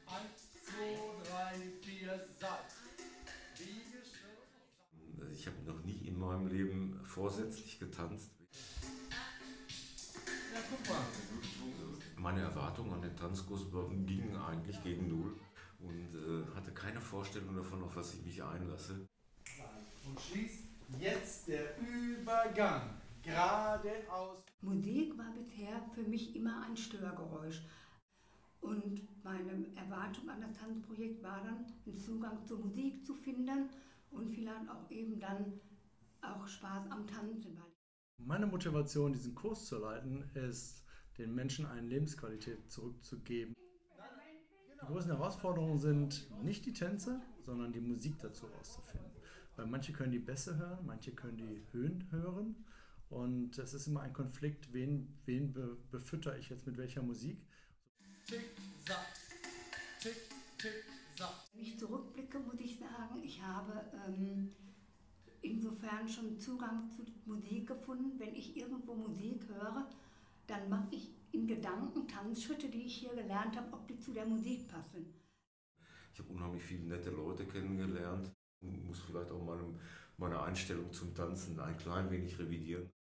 1, 2, 3, 4, Seit. Liegestütz. Ich habe noch nie in meinem Leben vorsätzlich getanzt. Ja, guck mal. Meine Erwartungen an den Tanzkurs gingen eigentlich gegen Null und hatte keine Vorstellung davon, auf was ich mich einlasse. Und schließt jetzt der Übergang geradeaus. Musik war bisher für mich immer ein Störgeräusch. Und meine Erwartung an das Tanzprojekt war dann, einen Zugang zur Musik zu finden und vielleicht auch eben dann auch Spaß am Tanzen. Meine Motivation, diesen Kurs zu leiten, ist, den Menschen eine Lebensqualität zurückzugeben. Die größten Herausforderungen sind nicht die Tänze, sondern die Musik dazu herauszufinden. Weil manche können die Bässe hören, manche können die Höhen hören. Und es ist immer ein Konflikt, wen befütter ich jetzt mit welcher Musik. Tick, Sack. Tick, Tick, Sack. Wenn ich zurückblicke, muss ich sagen, ich habe insofern schon Zugang zu Musik gefunden. Wenn ich irgendwo Musik höre, dann mache ich in Gedanken Tanzschritte, die ich hier gelernt habe, ob die zu der Musik passen. Ich habe unheimlich viele nette Leute kennengelernt und muss vielleicht auch meine Einstellung zum Tanzen ein klein wenig revidieren.